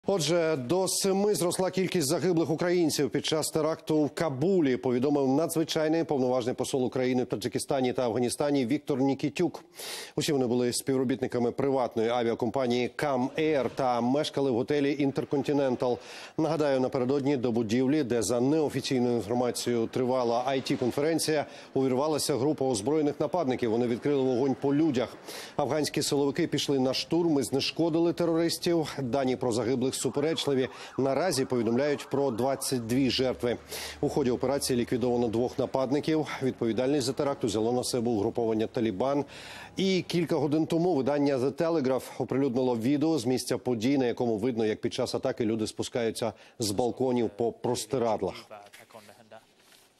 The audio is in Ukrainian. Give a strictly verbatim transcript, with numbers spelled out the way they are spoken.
Отже, до семи зросла кількість загиблих українців під час теракту в Кабулі, повідомив надзвичайний повноважний посол України в Таджикистані та Афганістані Віктор Нікітюк. Усі вони були співробітниками приватної авіакомпанії «Кам Ейр» та мешкали в готелі «Інтерконтинентал». Нагадаю, напередодні до будівлі, де за неофіційною інформацією тривала ай ті-конференція, увірвалася група озброєних нападників. Вони відкрили вогонь по людях. Афганські силовики пішли на штурм і знешкодили терористів. Дані про загиблих суперечливі. Наразі повідомляють про двадцять дві жертви. У ході операції ліквідовано двох нападників. Відповідальність за теракт взяло на себе угруповання «Талібан». І кілька годин тому видання «The Telegraph» оприлюднило відео з місця подій, на якому видно, як під час атаки люди спускаються з балконів по простирадлах.